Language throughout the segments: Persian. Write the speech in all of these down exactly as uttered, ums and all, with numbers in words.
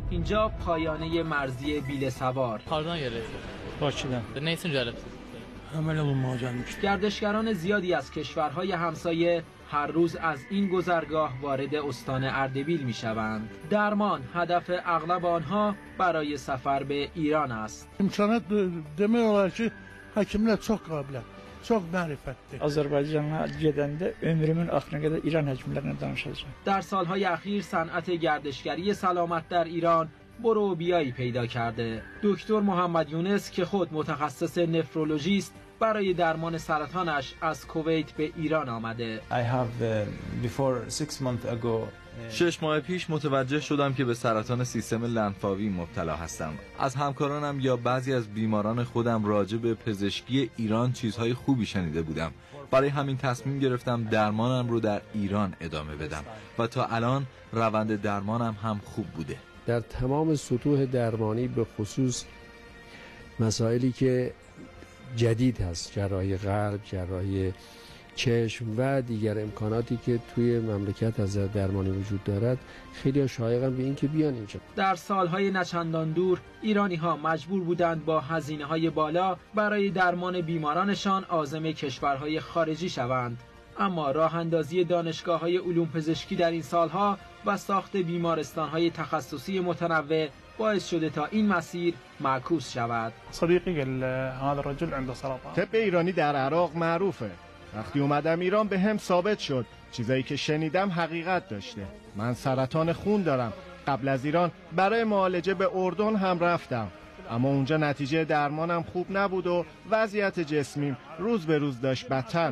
اینجا پایانه مرزی بیل سوار. Hardan geliyorsun? Bakıdan. Neysin gəlib? Əməl olunmağa gəlmişdim. گردشگران زیادی از کشورهای همسایه هر روز از این گذرگاه وارد استان اردبیل میشوند. درمان هدف اغلب آنها برای سفر به ایران است. İmkanat demək olar ki, həkimlər çox qabilət, çox mərifətli. Azərbaycana gedəndə ömrümün axırına qədər İran həkimlərinə danışacağam. در سالهای اخیر صنعت گردشگری سلامت در ایران برو و بیایی پیدا کرده. دکتر محمد یونس که خود متخصص نفرولوژی است برای درمان سرطانش از کویت به ایران آمده. I have uh, before six months ago شش ماه پیش متوجه شدم که به سرطان سیستم لنفاوی مبتلا هستم. از همکارانم یا بعضی از بیماران خودم راجع به پزشکی ایران چیزهای خوبی شنیده بودم. برای همین تصمیم گرفتم درمانم رو در ایران ادامه بدم و تا الان روند درمانم هم خوب بوده. در تمام سطوح درمانی به خصوص مسائلی که جدید هست، جراحی قلب، جراحی چشم و دیگر امکاناتی که توی مملکت از درمانی وجود دارد، خیلی شایقن به این که بیان اینجا. در سالهای نچندان دور ایرانی ها مجبور بودند با هزینه های بالا برای درمان بیمارانشان عازم کشورهای خارجی شوند. اما راه اندازی دانشگاه های علوم پزشکی در این سالها و ساخت بیمارستان های تخصصی متنوع باعث شده تا این مسیر معکوس شود. صدیقی قال هذا الرجل عنده سرطان. طب ایرانی در عراق معروفه. وقتی اومدم ایران به هم ثابت شد چیزایی که شنیدم حقیقت داشته. من سرطان خون دارم. قبل از ایران برای معالجه به اردن هم رفتم، اما اونجا نتیجه درمانم خوب نبود و وضعیت جسمیم روز به روز داشت بدتر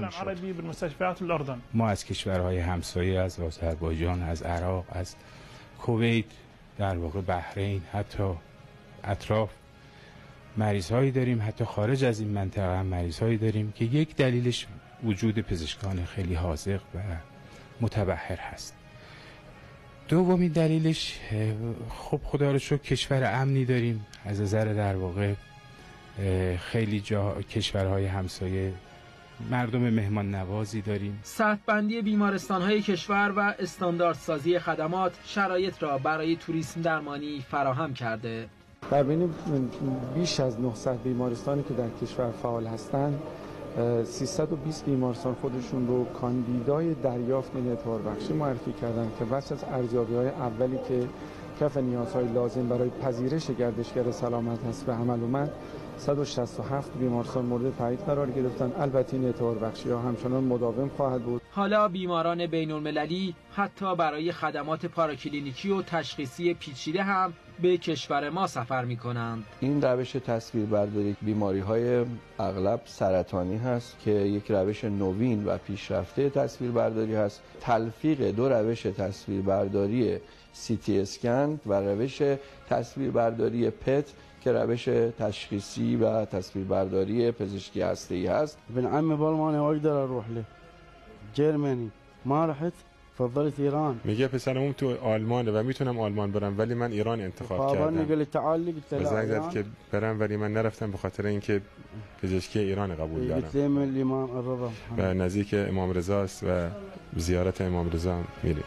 میشد. ما از کشورهای همسایه، از آذربایجان، از عراق، از کویت، در واقع بحرین، حتی اطراف مریض‌هایی داریم، حتی خارج از این منطقه هم مریض‌هایی داریم که یک دلیلش وجود پزشکان خیلی حاذق و متبحر هست. دومین دلیلش خب خدا رو شکر کشور امنی داریم، از نظر در واقع خیلی جا کشورهای همسایه مردم مهمان نوازی داریم. سطح بندی بیمارستان‌های کشور و استانداردسازی خدمات شرایط را برای توریسم درمانی فراهم کرده. در بین بیش از نهصد بیمارستانی که در کشور فعال هستند، سیصد و بیست بیمارستان خودشون رو کاندیدای دریافت این اعتباربخشی معرفی کردن که بخش از ارزیابی‌های اولی که کف نیازهای لازم برای پذیرش گردشگر سلامت هست به عمل اومد، صد و شصت و هفت بیمارستان مورد تایید قرار گرفتن. البته این اعتباربخشی‌ها همچنان مداوم خواهد بود. حالا بیماران بین‌المللی حتی برای خدمات پاراکلینیکی و تشخیصی پیچیده هم به کشور ما سفر می‌کنند. این روش تصویربرداری بیماری‌های اغلب سرطانی هست که یک روش نوین و پیشرفته تصویربرداری هست. تلفیق دو روش تصویربرداری سی تی اسکن و روش تصویربرداری پت که روش تشخیصی و تصویربرداری پزشکی هسته‌ای هست. ابن عمي بالماني واقدر اروح له جرمنی ما رحت فضلت ایران. میگه پسرم تو آلمانه و میتونم آلمان برم ولی من ایران انتخاب کردم. قال تعال قلت له زنگ زد که برم ولی من نرفتم به خاطر اینکه پزشکی ایران قبول دارم. و نزدیک امام رضا است و زیارت امام رضا میریم.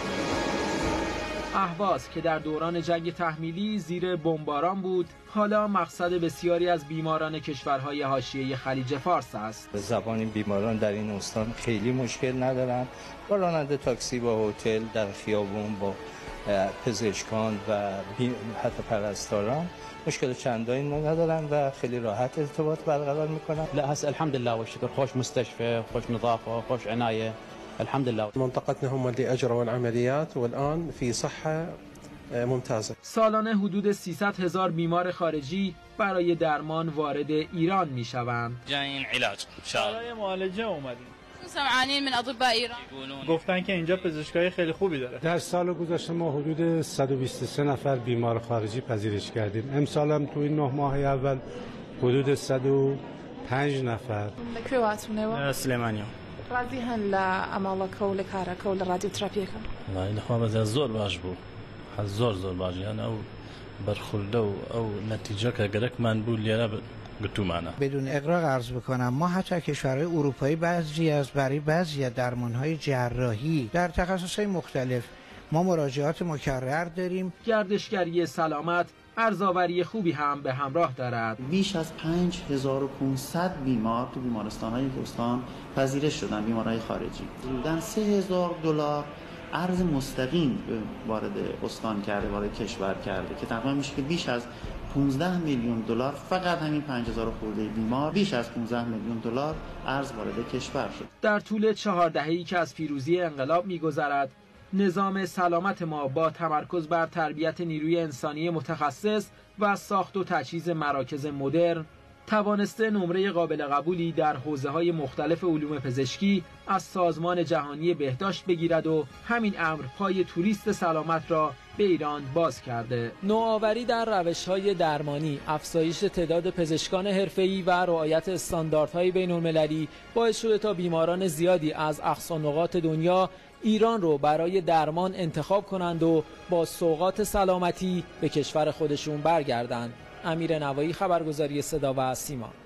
اهواز که در دوران جنگ تحمیلی زیر بمباران بود، حالا مقصد بسیاری از بیماران کشورهای حاشیه خلیج فارس است. زبان این بیماران در این استان خیلی مشکل ندارند. با راننده تاکسی، با هتل، در خیابون، با پزشکان و حتی پرستاران مشکل چندانی ندارن و خیلی راحت ارتباط برقرار میکنن. لا هسه الحمدلله والشكر خوش مستشفى، خوش نظافه، خوش عنايه. الحمد لله. منطقتنا هم اللي اجروا العمليات والان في صحه ممتازه. سالانه حدود سیصد هزار بیمار خارجی برای درمان وارد ایران میشوند. جاین علاج ان شاء الله. برای معالجه اومدیم. سمعانین من اطباء ایران گفتن که اینجا پزشکای خیلی خوبی داره. در سال گذشته ما حدود صد و بیست و سه نفر بیمار خارجی پذیرش کردیم. امسال هم تو این نه ماه اول حدود صد و پنج نفر. كرواتونه سليمانيا راضيهن لعملك ولكارك وللراديوتراپيك. والله نخوا بز زور باش بو. زور زور باش يعني او برخورده او نتیجه که گرک من بود لیرا گتو معنا. بدون اغراق عرض بکنم ما حتی کشورهای اروپایی بعضی از برای بعضی از درمانهای جراحی در تخصصهای مختلف ما مراجعات مکرر داریم. گردشگری سلامت ارزآوری خوبی هم به همراه دارد. بیش از پنج هزار و پانصد بیمار تو بیمارستان‌های استان پذیرش شدن، بیمارای خارجی. حدوداً سه هزار دلار ارز مستقیم وارد استان کرده، وارد کشور کرده که تقریبا میشه که بیش از پانزده میلیون دلار فقط همین پنج هزار خورده بیمار بیش از پانزده میلیون دلار ارز وارد کشور شد. در طول چهار دهه‌ای که از پیروزی انقلاب می‌گذرد، نظام سلامت ما با تمرکز بر تربیت نیروی انسانی متخصص و ساخت و تجهیز مراکز مدرن توانسته نمره قابل قبولی در حوزه‌های مختلف علوم پزشکی از سازمان جهانی بهداشت بگیرد و همین امر پای توریست سلامت را به ایران باز کرده. نوآوری در روش‌های درمانی، افزایش تعداد پزشکان حرفه‌ای و رعایت استانداردهای بین‌المللی باعث شده تا بیماران زیادی از اقصا نقاط دنیا ایران رو برای درمان انتخاب کنند و با سوغات سلامتی به کشور خودشون برگردند. امیر نوایی، خبرگزاری صدا و سیما.